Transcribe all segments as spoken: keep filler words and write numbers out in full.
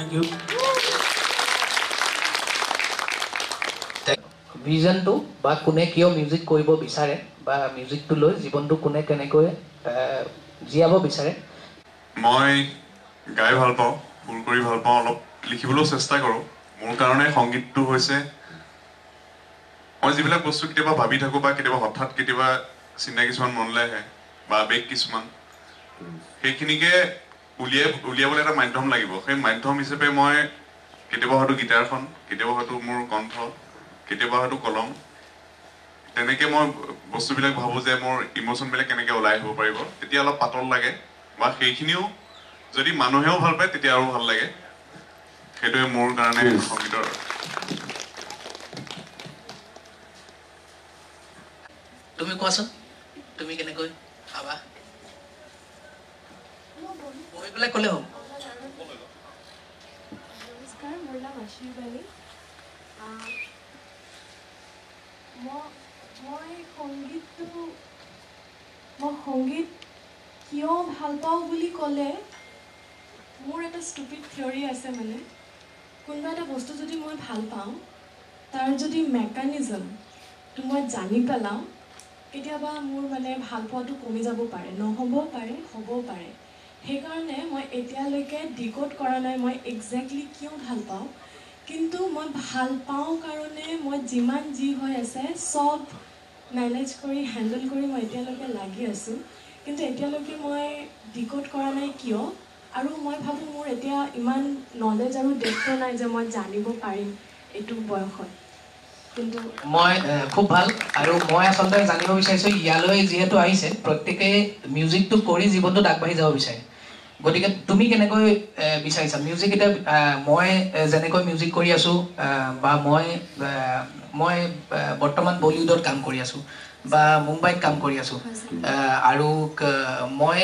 Thank you. Vision to ba kune kiyo music koibo bisare ba music to loi jibon to kune kenekoy jiabo bisare মই গাই ভাল পাওঁ ফুল কৰি ভাল পাওঁ অলপ লিখিবলৈ চেষ্টা কৰোঁ মোৰ কাৰণে সংগীতটো হৈছে মই যিবিলাক বস্তু কেতিয়াবা ভাবি থাকোঁ বা কেতিয়াবা হঠাৎ কেতিয়াবা চিন্তা কিছুমান মনলৈ আহে বা আবেগ কিছুমান সেইখিনিকে উলিয়াই উলিয়াবলৈ এটা মাধ্যম লাগিব সেই মাধ্যম হিচাপে মই কেতিয়াবা হয়তো গিটাৰখন কেতিয়াবা হয়তো মোৰ কণ্ঠ কেতিয়াবা হয়তো কলম তেনেকৈ মই বস্তুবিলাক ভাবোঁ যে মোৰ ইম'শ্যনবিলাক কেনেকৈ ওলাই আহিব পাৰিব তেতিয়া অলপ পাতল লাগে বা সেইখিনিও যদি মানুহেও ভাল পায় তেতিয়া আৰু ভাল লাগে সেইটোৱে মোৰ কাৰণে সংগীতৰ তুমি কোৱাচোন তুমি কেনেকৈ ভাবা বহি পেলাই ক'লে হ'ব নমস্কাৰ মোৰ নাম আশীৰ্বাণী মই সংগীতটো মই সংগীত কিয় ভাল পাওঁ বুলি ক'লে মোৰ এটা ষ্টুপিড থিয়ৰী আছে মানে কোনোবা এটা বস্তু যদি মই ভাল পাওঁ তাৰ যদি মেকানিজমটো মই জানি পেলাওঁ কেতিয়াবা মোৰ মানে ভাল পোৱাটো কমি যাব পাৰে নহ'বও পাৰে হ'বও পাৰে সেইকাৰণে মই এতিয়ালৈকে ডিক'ড কৰা নাই মই একজেক্টলি কিয় ভাল পাওঁ কিন্তু মই ভাল পাওঁ কাৰণে মই যিমান যি হৈ আছে চব মেনেজ কৰি হেণ্ডেল কৰি মই এতিয়ালৈকে লাগি আছোঁ কিন্তু এতিয়ালৈকে মই ডিক'ড কৰা নাই কিয় আৰু মই ভাবোঁ মোৰ এতিয়া ইমান নলেজ আৰু ডেপ্থ নাই যে মই জানিব পাৰিম এইটো বয়সত কিন্তু মই খুব ভাল আৰু মই আচলতে জানিব বিচাৰিছোঁ ইয়ালৈ যিহেতু আহিছে প্ৰত্যেকেই মিউজিকটো কৰি জীৱনটোত আগবাঢ়ি যাব বিচাৰে গতিকে তুমি কেনেকৈ বিচাৰিছা মিউজিক এতিয়া মই যেনেকৈ মিউজিক কৰি আছোঁ বা মই মই বৰ্তমান বলিউডত কাম কৰি আছোঁ বা মুম্বাইত কাম কৰি আছোঁ আৰু মই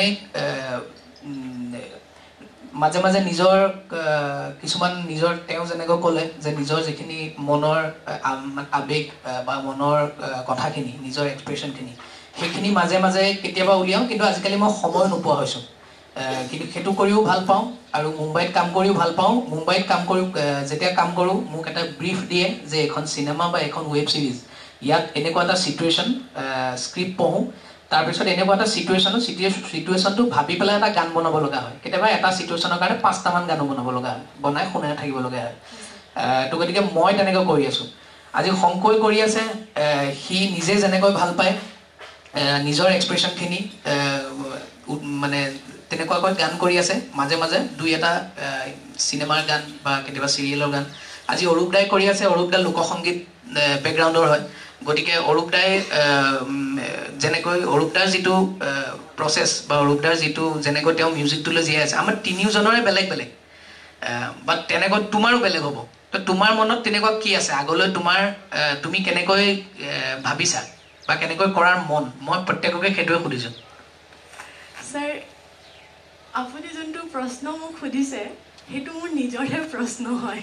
মাজে মাজে নিজৰ কিছুমান নিজৰ তেওঁ যেনেকৈ ক'লে যে নিজৰ যিখিনি মনৰ আবেগ বা মনৰ কথাখিনি নিজৰ এক্সপ্ৰেশ্যনখিনি সেইখিনি মাজে মাজে কেতিয়াবা উলিয়াওঁ কিন্তু আজিকালি মই সময় নোপোৱা হৈছোঁ কিন্তু সেইটো কৰিও ভাল পাওঁ আৰু মুম্বাইত কাম কৰিও ভাল পাওঁ মুম্বাইত কাম কৰি যেতিয়া কাম কৰোঁ মোক এটা ব্ৰিফ দিয়ে যে এখন চিনেমা বা এখন ৱেব ছিৰিজ ইয়াত এনেকুৱা এটা ছিটুৱেশ্যন স্ক্ৰিপ্ট পঢ়োঁ তাৰপিছত এনেকুৱা এটা ছিটুৱেশ্যনো ছিটুৱেশ্যনটো ভাবি পেলাই এটা গান বনাব লগা হয় কেতিয়াবা এটা ছিটুৱেশ্যনৰ কাৰণে পাঁচটামান গানো বনাব লগা হয় বনাই শুনাই থাকিব লগা হয় তো গতিকে মই তেনেকৈ কৰি আছোঁ আজি শংকই কৰি আছে সি নিজে যেনেকৈ ভাল পায় নিজৰ এক্সপ্ৰেশ্যনখিনি মানে তেনেকুৱাকৈ গান কৰি আছে মাজে মাজে দুই এটা চিনেমাৰ গান বা কেতিয়াবা চিৰিয়েলৰ গান আজি অৰূপ দাই কৰি আছে অৰূপ দা লোকসংগীত বেকগ্ৰাউণ্ডৰ হয় গতিকে অৰূপ দাই যেনেকৈ অৰূপ দাৰ যিটো প্ৰচেছ বা অৰূপ দাৰ যিটো যেনেকৈ তেওঁ মিউজিকটোলৈ জীয়াই আছে আমাৰ তিনিওজনৰে বেলেগ বেলেগ বাট তেনেকৈ তোমাৰো বেলেগ হ'ব তো তোমাৰ মনত তেনেকুৱা কি আছে আগলৈ তোমাৰ তুমি কেনেকৈ ভাবিছা বা কেনেকৈ কৰাৰ মন মই প্ৰত্যেককে সেইটোৱে সুধিছোঁ ছাৰ আপুনি যোনটো প্ৰশ্ন মোক সুধিছে সেইটো মোৰ নিজৰে প্ৰশ্ন হয়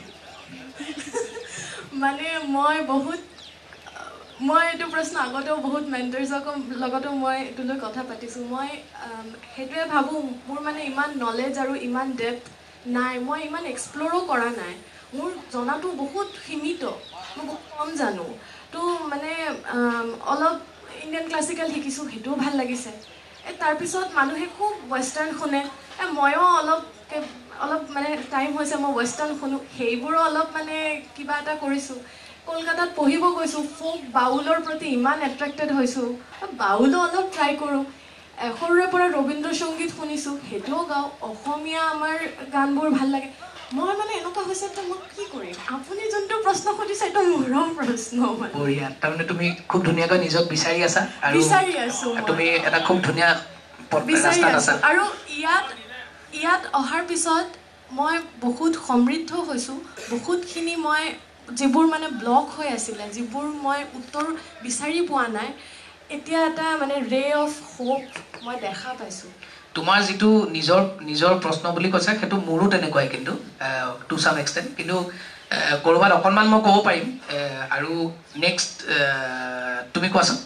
মানে মই বহুত মই এইটো প্ৰশ্ন আগতেও বহুত মেণ্টৰ্ছৰ লগতো মই এইটোলৈ কথা পাতিছোঁ মই সেইটোৱে ভাবোঁ মোৰ মানে ইমান নলেজ আৰু ইমান ডেপ্থ নাই মই ইমান এক্সপ্ল'ৰো কৰা নাই মোৰ জনাটো বহুত সীমিত মই বহুত কম জানো তো মানে অলপ ইণ্ডিয়ান ক্লাছিকেল শিকিছোঁ সেইটোও ভাল লাগিছে এই তাৰপিছত মানুহে খুব ৱেষ্টাৰ্ণ শুনে এই ময়ো অলপ অলপ মানে টাইম হৈছে মই ৱেষ্টাৰ্ণ শুনো সেইবোৰো অলপ মানে কিবা এটা কৰিছোঁ কলকাতাত পঢ়িব গৈছোঁ ফ'ক বাউলৰ প্ৰতি ইমান এট্ৰেক্টেড হৈছোঁ বাউলো অলপ ট্ৰাই কৰোঁ সৰুৰে পৰা ৰবীন্দ্ৰ সংগীত শুনিছোঁ সেইটোও গাওঁ অসমীয়া আমাৰ গানবোৰ ভাল লাগে মই মানে এনেকুৱা হৈছে যে মই কি কৰিম আপুনি যোনটো প্ৰশ্ন সুধিছে এইটো মোৰো প্ৰশ্ন বঢ়িয়া তাৰমানে তুমি খুব ধুনীয়াকৈ নিজক বিচাৰি আছা আৰু বিচাৰি আছোঁ তুমি এটা খুব ধুনীয়া বিচাৰি আছোঁ আৰু ইয়াত ইয়াত অহাৰ পিছত মই বহুত সমৃদ্ধ হৈছোঁ বহুতখিনি মই যিবোৰ মানে ব্লক হৈ আছিলে যিবোৰ মই উত্তৰ বিচাৰি পোৱা নাই এতিয়া এটা মানে ৰে অফ হোপ মই দেখা পাইছোঁ তোমাৰ যিটো নিজৰ নিজৰ প্ৰশ্ন বুলি কৈছা সেইটো মোৰো তেনেকুৱাই কিন্তু টু চাম এক্সটেণ্ট কিন্তু ক'ৰবাত অকণমান মই ক'ব পাৰিম আৰু নেক্সট তুমি কোৱাচোন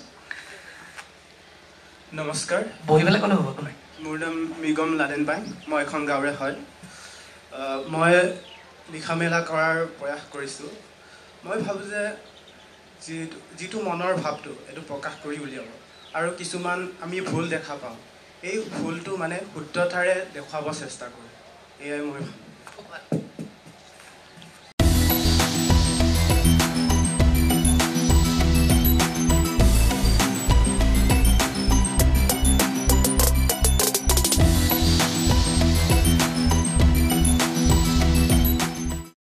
নমস্কাৰ বহি পেলাই ক'লে হ'ব তোমাৰ মোৰ নাম মৃগম লাডেন পাই মই এখন গাঁৱৰে হয় মই লিখা মেলা কৰাৰ প্ৰয়াস কৰিছোঁ মই ভাবোঁ যে যিটো যিটো মনৰ ভাৱটো এইটো প্ৰকাশ কৰি উলিয়াব আৰু কিছুমান আমি ভুল দেখা পাওঁ এই ভুলটো মানে শুদ্ধতাৰে দেখুৱাব চেষ্টা কৰোঁ এয়াই মই ভাবোঁ